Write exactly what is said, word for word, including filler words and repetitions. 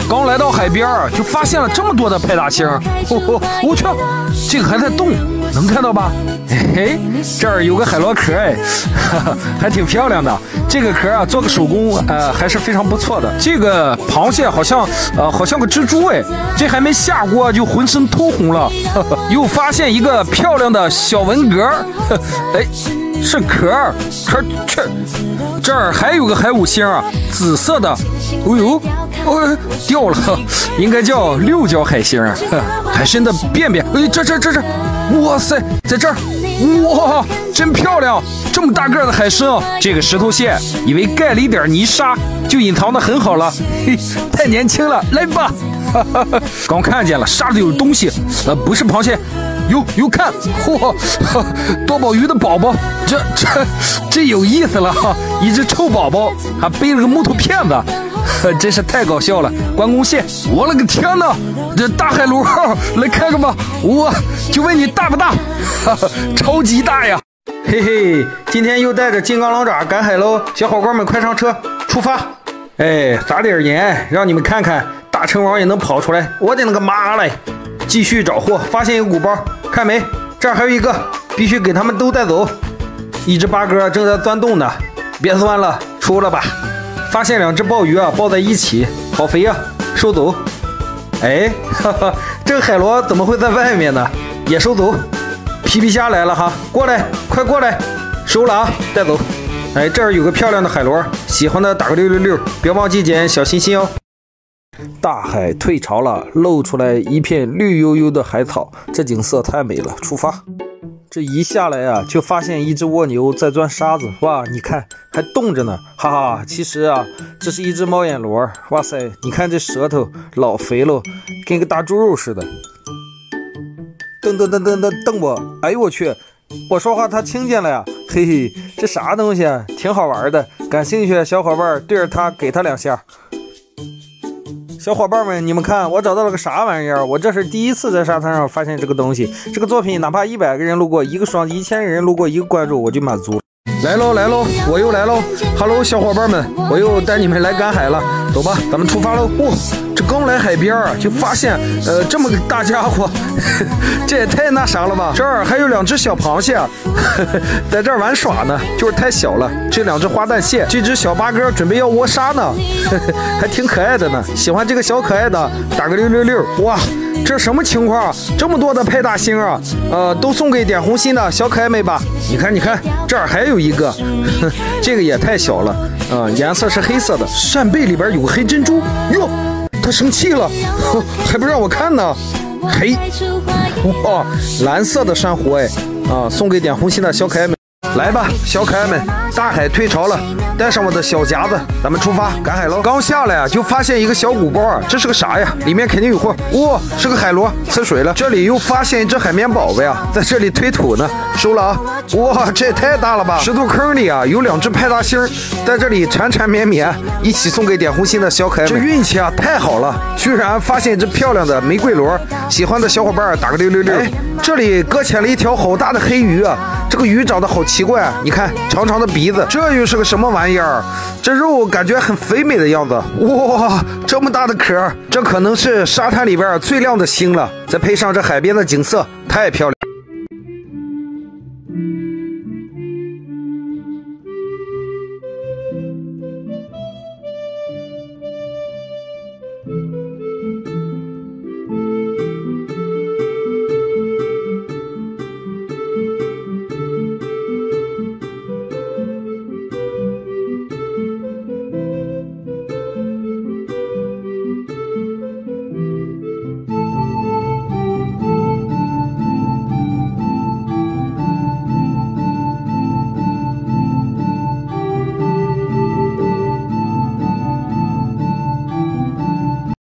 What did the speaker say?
刚来到海边就发现了这么多的派大星，哦，我去，这个还在动，能看到吧？嘿嘿，这儿有个海螺壳，哎，哈哈，还挺漂亮的。这个壳啊，做个手工，呃，还是非常不错的。这个螃蟹好像，呃，好像个蜘蛛，哎，这还没下锅就浑身通红了。呵呵，又发现一个漂亮的小文蛤，哎，是壳，壳去。这儿还有个海五星啊，紫色的，哦呦，哦，掉了，应该叫六角海星啊，海参的便便，哎，这这这这，哇塞，在这儿，哇，真漂亮，这么大个的海参啊！这个石头蟹以为盖了一点泥沙就隐藏的很好了，嘿，太年轻了，来吧！哈哈哈，刚看见了，沙里有东西，呃，不是螃蟹。哟哟看，嚯，多宝鱼的宝宝，这这这有意思了哈！一只臭宝宝还背了个木头片子，呵，真是太搞笑了。关公蟹，我了个天哪！这大海螺，来看看吧，我就问你大不大？哈哈，超级大呀！嘿嘿，今天又带着金刚狼爪赶海喽，小伙伴们快上车，出发！哎，撒点盐，让你们看看大成王也能跑出来，我的那个妈嘞！继续找货，发现一个鼓包，看没？这儿还有一个，必须给他们都带走。一只八哥正在钻洞呢，别钻了，出了吧。发现两只鲍鱼啊，抱在一起，好肥啊，收走。哎，哈哈，这个海螺怎么会在外面呢？也收走。皮皮虾来了哈，过来，快过来，收了啊，带走。哎，这儿有个漂亮的海螺，喜欢的打个六六六，别忘记点小心心哦。大海退潮了，露出来一片绿油油的海草，这景色太美了。出发！这一下来啊，就发现一只蜗牛在钻沙子。哇，你看还冻着呢，哈哈！其实啊，这是一只猫眼螺。哇塞，你看这舌头老肥喽，跟个大猪肉似的。蹬蹬蹬蹬蹬蹬我！哎呦我去！我说话他听见了呀，嘿嘿，这啥东西啊？挺好玩的，感兴趣的小伙伴对着它给它两下。小伙伴们，你们看，我找到了个啥玩意儿？我这是第一次在沙滩上发现这个东西。这个作品哪怕一百个人路过，一个双击，一千人路过，一个关注，我就满足了。来喽来喽，我又来喽 ！Hello， 小伙伴们，我又带你们来赶海了。走吧，咱们出发喽！哇，这刚来海边啊，就发现呃这么个大家伙，呵呵，这也太那啥了吧！这儿还有两只小螃蟹，呵呵，在这儿玩耍呢，就是太小了。这两只花旦蟹，这只小八哥准备要窝沙呢，呵呵，还挺可爱的呢。喜欢这个小可爱的，打个六六六！哇，这什么情况啊？这么多的派大星啊！呃，都送给点红心的小可爱们吧。你看，你看，这儿还有一个，呵呵，这个也太小了。啊、呃，颜色是黑色的，扇贝里边有个黑珍珠哟，它生气了，呵，还不让我看呢。嘿，哇，蓝色的珊瑚哎，啊，送给点红心的小可爱们。来吧，小可爱们，大海退潮了，带上我的小夹子，咱们出发赶海喽！刚下来啊，就发现一个小鼓包啊，这是个啥呀？里面肯定有货。哇、哦，是个海螺，吃水了。这里又发现一只海绵宝宝呀，在这里推土呢，收了啊！哇，这也太大了吧！石头坑里啊，有两只派大星，在这里缠缠绵绵，一起送给点红心的小可爱们。这运气啊，太好了，居然发现一只漂亮的玫瑰螺，喜欢的小伙伴打个六六六。哎，这里搁浅了一条好大的黑鱼啊！这个鱼长得好奇怪啊！你看长长的鼻子，这又是个什么玩意儿？这肉感觉很肥美的样子。哇，这么大的壳，这可能是沙滩里边最亮的星了。再配上这海边的景色，太漂亮。